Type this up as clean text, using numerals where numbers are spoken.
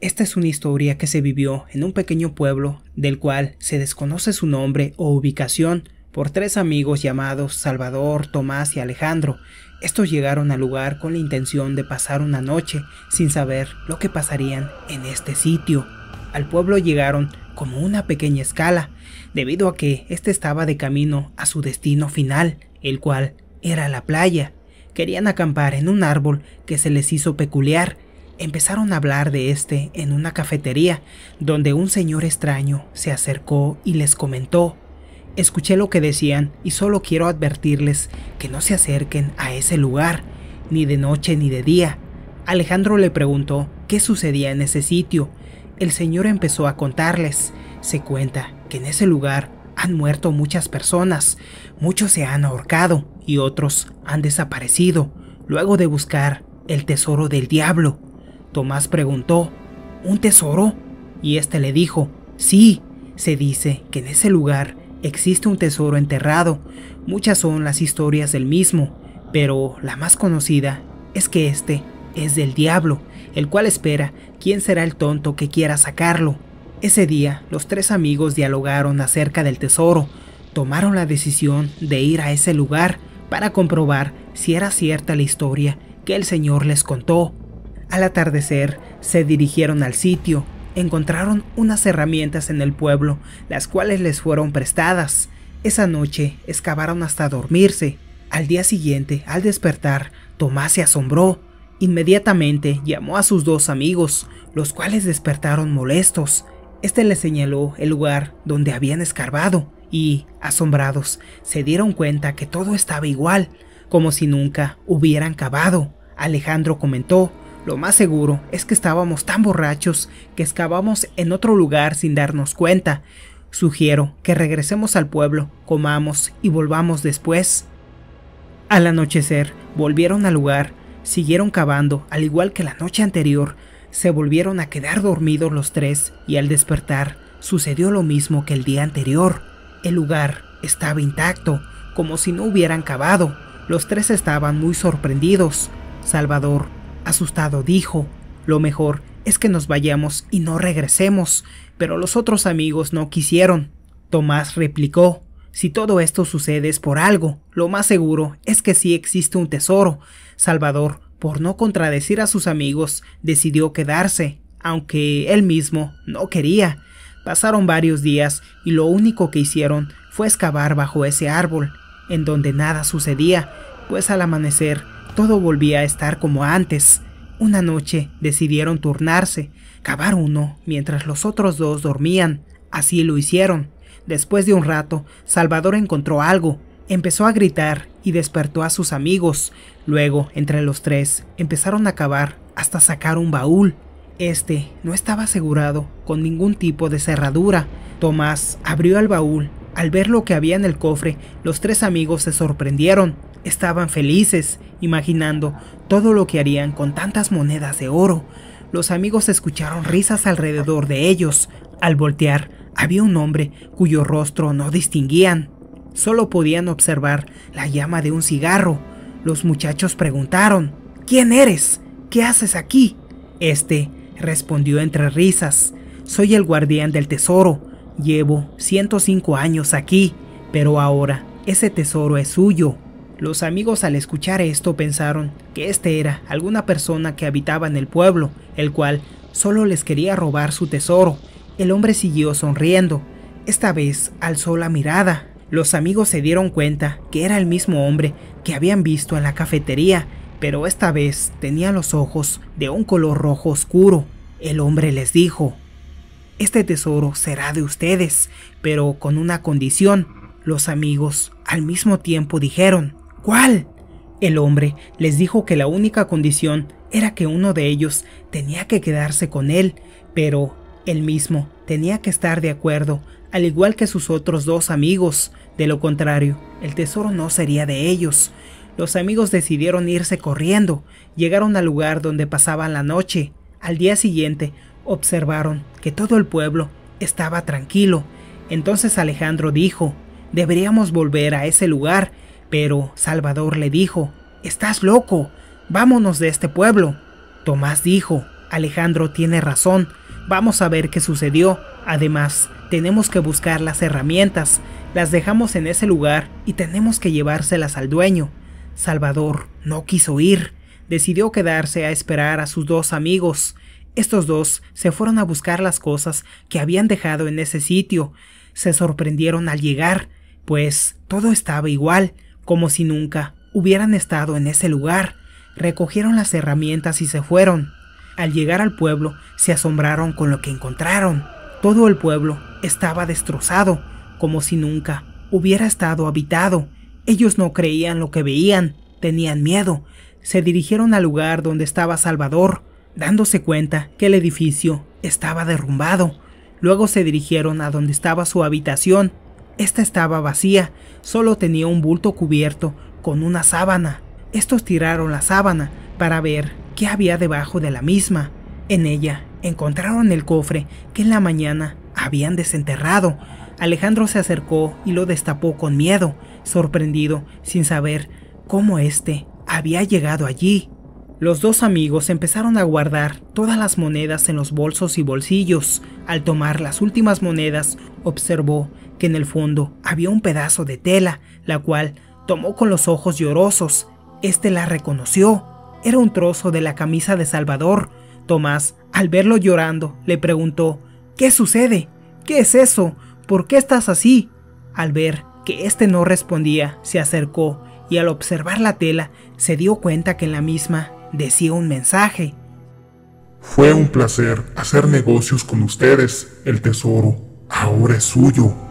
Esta es una historia que se vivió en un pequeño pueblo del cual se desconoce su nombre o ubicación por tres amigos llamados Salvador, Tomás y Alejandro. Estos llegaron al lugar con la intención de pasar una noche sin saber lo que pasarían en este sitio. Al pueblo llegaron como una pequeña escala, debido a que este estaba de camino a su destino final, el cual era la playa. Querían acampar en un árbol que se les hizo peculiar. Empezaron a hablar de este en una cafetería, donde un señor extraño se acercó y les comentó: escuché lo que decían y solo quiero advertirles que no se acerquen a ese lugar, ni de noche ni de día. Alejandro le preguntó qué sucedía en ese sitio. El señor empezó a contarles. Se cuenta que en ese lugar han muerto muchas personas, muchos se han ahorcado y otros han desaparecido luego de buscar el tesoro del diablo. Tomás preguntó: ¿un tesoro? Y este le dijo: sí, se dice que en ese lugar existe un tesoro enterrado. Muchas son las historias del mismo, pero la más conocida es que este es del diablo, el cual espera quién será el tonto que quiera sacarlo. Ese día los tres amigos dialogaron acerca del tesoro. Tomaron la decisión de ir a ese lugar para comprobar si era cierta la historia que el señor les contó. Al atardecer se dirigieron al sitio. Encontraron unas herramientas en el pueblo, las cuales les fueron prestadas. Esa noche excavaron hasta dormirse. Al día siguiente, al despertar, Tomás se asombró. Inmediatamente llamó a sus dos amigos, los cuales despertaron molestos. Este les señaló el lugar donde habían escarbado y, asombrados, se dieron cuenta que todo estaba igual, como si nunca hubieran cavado. Alejandro comentó: lo más seguro es que estábamos tan borrachos que excavamos en otro lugar sin darnos cuenta. Sugiero que regresemos al pueblo, comamos y volvamos después. Al anochecer, volvieron al lugar, siguieron cavando, al igual que la noche anterior. Se volvieron a quedar dormidos los tres y al despertar sucedió lo mismo que el día anterior. El lugar estaba intacto, como si no hubieran cavado. Los tres estaban muy sorprendidos. Salvador, asustado, dijo: lo mejor es que nos vayamos y no regresemos, pero los otros amigos no quisieron. Tomás replicó: si todo esto sucede es por algo, lo más seguro es que sí existe un tesoro. Salvador, por no contradecir a sus amigos, decidió quedarse, aunque él mismo no quería. Pasaron varios días y lo único que hicieron fue excavar bajo ese árbol, en donde nada sucedía, pues al amanecer todo volvía a estar como antes. Una noche decidieron turnarse, cavar uno mientras los otros dos dormían. Así lo hicieron. Después de un rato, Salvador encontró algo. Empezó a gritar y despertó a sus amigos. Luego, entre los tres, empezaron a cavar hasta sacar un baúl. Este no estaba asegurado con ningún tipo de cerradura. Tomás abrió el baúl. Al ver lo que había en el cofre, los tres amigos se sorprendieron. Estaban felices, imaginando todo lo que harían con tantas monedas de oro. Los amigos escucharon risas alrededor de ellos. Al voltear, había un hombre cuyo rostro no distinguían. Solo podían observar la llama de un cigarro. Los muchachos preguntaron: ¿quién eres? ¿Qué haces aquí? Este respondió entre risas: soy el guardián del tesoro. Llevo 105 años aquí, pero ahora ese tesoro es suyo. Los amigos al escuchar esto pensaron que este era alguna persona que habitaba en el pueblo, el cual solo les quería robar su tesoro. El hombre siguió sonriendo. Esta vez alzó la mirada. Los amigos se dieron cuenta que era el mismo hombre que habían visto en la cafetería, pero esta vez tenía los ojos de un color rojo oscuro. El hombre les dijo: este tesoro será de ustedes, pero con una condición. Los amigos al mismo tiempo dijeron: ¿cuál? El hombre les dijo que la única condición era que uno de ellos tenía que quedarse con él, pero él mismo tenía que estar de acuerdo, al igual que sus otros dos amigos. De lo contrario, el tesoro no sería de ellos. Los amigos decidieron irse corriendo. Llegaron al lugar donde pasaban la noche. Al día siguiente, observaron que todo el pueblo estaba tranquilo. Entonces Alejandro dijo: deberíamos volver a ese lugar, pero Salvador le dijo: estás loco, vámonos de este pueblo. Tomás dijo: Alejandro tiene razón, vamos a ver qué sucedió. Además, tenemos que buscar las herramientas, las dejamos en ese lugar y tenemos que llevárselas al dueño. Salvador no quiso ir, decidió quedarse a esperar a sus dos amigos. Estos dos se fueron a buscar las cosas que habían dejado en ese sitio. Se sorprendieron al llegar, pues todo estaba igual, como si nunca hubieran estado en ese lugar. Recogieron las herramientas y se fueron. Al llegar al pueblo, se asombraron con lo que encontraron. Todo el pueblo estaba destrozado, como si nunca hubiera estado habitado. Ellos no creían lo que veían, tenían miedo. Se dirigieron al lugar donde estaba Salvador, dándose cuenta que el edificio estaba derrumbado. Luego se dirigieron a donde estaba su habitación. Esta estaba vacía, solo tenía un bulto cubierto con una sábana. Estos tiraron la sábana para ver qué había debajo de la misma. En ella encontraron el cofre que en la mañana habían desenterrado. Alejandro se acercó y lo destapó con miedo, sorprendido, sin saber cómo éste había llegado allí. Los dos amigos empezaron a guardar todas las monedas en los bolsos y bolsillos. Al tomar las últimas monedas, observó que en el fondo había un pedazo de tela, la cual tomó con los ojos llorosos. Este la reconoció. Era un trozo de la camisa de Salvador. Tomás, al verlo llorando, le preguntó: ¿qué sucede? ¿Qué es eso? ¿Por qué estás así? Al ver que este no respondía, se acercó y al observar la tela, se dio cuenta que en la misma decía un mensaje. Fue un placer hacer negocios con ustedes. El tesoro ahora es suyo.